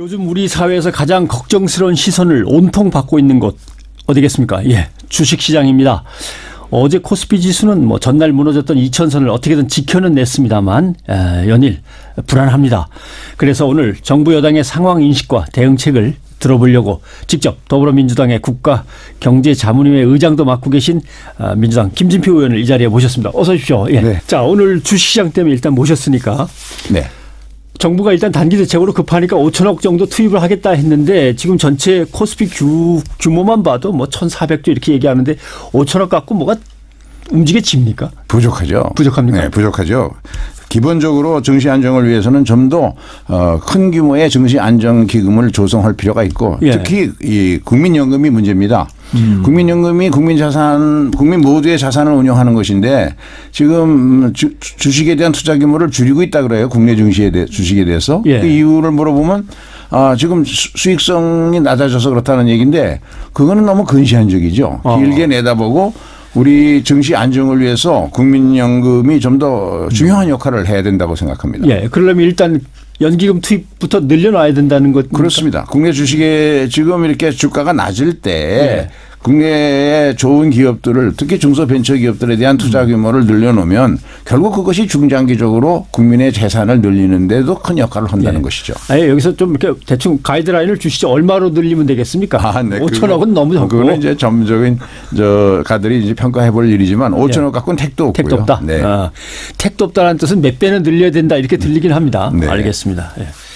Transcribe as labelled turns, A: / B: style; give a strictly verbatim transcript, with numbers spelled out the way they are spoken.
A: 요즘 우리 사회에서 가장 걱정스러운 시선을 온통 받고 있는 곳 어디겠습니까? 예, 주식시장입니다. 어제 코스피 지수는 뭐 전날 무너졌던 이천선을 어떻게든 지켜는 냈습니다만 에, 연일 불안합니다. 그래서 오늘 정부 여당의 상황 인식과 대응책을 들어보려고 직접 더불어민주당의 국가경제자문위회 의장도 맡고 계신 민주당 김진표 의원을 이 자리에 모셨습니다. 어서 오십시오. 예. 네. 자, 오늘 주식시장 때문에 일단 모셨으니까. 네. 정부가 일단 단기 대책으로 급하니까 오천억 정도 투입을 하겠다 했는데 지금 전체 코스피 규, 규모만 봐도 뭐 천사백조 이렇게 얘기하는데 오천억 갖고 뭐가 움직여집니까?
B: 부족하죠.
A: 부족합니까?
B: 네, 부족하죠. 기본적으로 정시 안정을 위해서는 좀 더 큰 규모의 정시 안정 기금을 조성할 필요가 있고 예. 특히 이 국민연금이 문제입니다. 음. 국민연금이 국민 자산, 국민 모두의 자산을 운용하는 것인데 지금 주, 주식에 대한 투자 규모를 줄이고 있다 그래요. 국내 증시에 대, 주식에 대해서. 예. 그 이유를 물어보면 아, 지금 수익성이 낮아져서 그렇다는 얘기인데 그거는 너무 근시안적이죠. 어. 길게 내다보고 우리 증시 안정을 위해서 국민연금이 좀 더 중요한 역할을 해야 된다고 생각합니다.
A: 예, 그러려면 일단 연기금 투입부터 늘려놔야 된다는 것.
B: 그렇습니다. 국내 주식에 지금 이렇게 주가가 낮을 때 예. 국내의 좋은 기업들을 특히 중소벤처기업들에 대한 투자 규모를 늘려놓으면 결국 그것이 중장기적으로 국민의 재산을 늘리는 데도 큰 역할을 한다는 예. 것이죠.
A: 아예 여기서 좀 이렇게 대충 가이드라인을 주시죠. 얼마로 늘리면 되겠습니까? 아, 네. 오천억은 너무 적고.
B: 그거는 이제 전문적인 저 가들이 이제 평가해 볼 일이지만 오천억 예. 갖고는 택도 없고요.
A: 택도 없다.
B: 네.
A: 아, 택도 없다는 뜻은 몇 배는 늘려야 된다 이렇게 들리긴 합니다. 네. 알겠습니다. 예.